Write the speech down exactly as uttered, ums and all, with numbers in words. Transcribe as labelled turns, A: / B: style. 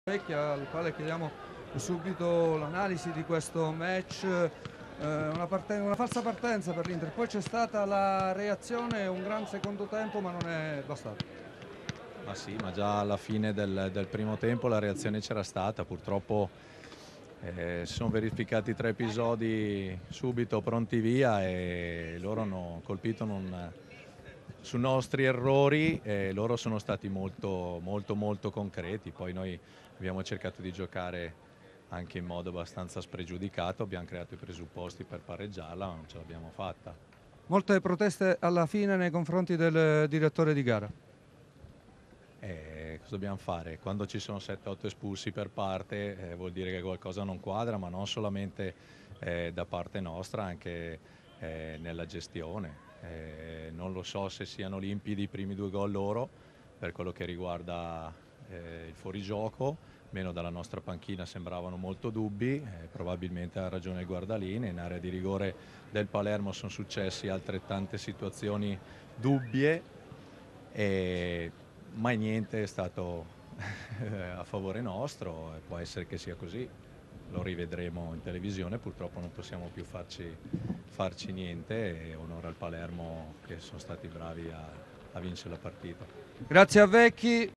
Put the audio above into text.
A: Vecchia, al quale chiediamo subito l'analisi di questo match. Eh, una, una falsa partenza per l'Inter, poi c'è stata la reazione, un gran secondo tempo, ma non è bastato.
B: Ma sì, ma già alla fine del, del primo tempo la reazione c'era stata. Purtroppo eh, si sono verificati tre episodi subito pronti via e loro hanno colpito non, su nostri errori e loro sono stati molto molto molto concreti. Poi noi abbiamo cercato di giocare anche in modo abbastanza spregiudicato, abbiamo creato i presupposti per pareggiarla, ma non ce l'abbiamo fatta.
A: Molte proteste alla fine nei confronti del direttore di gara.
B: Eh, cosa dobbiamo fare? Quando ci sono sette otto espulsi per parte eh, vuol dire che qualcosa non quadra, ma non solamente eh, da parte nostra, anche eh, nella gestione. Eh, non lo so se siano limpidi i primi due gol loro per quello che riguarda eh, il fuorigioco, meno dalla nostra panchina sembravano molto dubbi, eh, probabilmente ha ragione il Guardalini. In area di rigore del Palermo sono successe altrettante situazioni dubbie, e mai niente è stato a favore nostro, e può essere che sia così, lo rivedremo in televisione. Purtroppo non possiamo più farci, farci niente, e onore al Palermo che sono stati bravi a, a vincere la partita.
A: Grazie a Vecchi.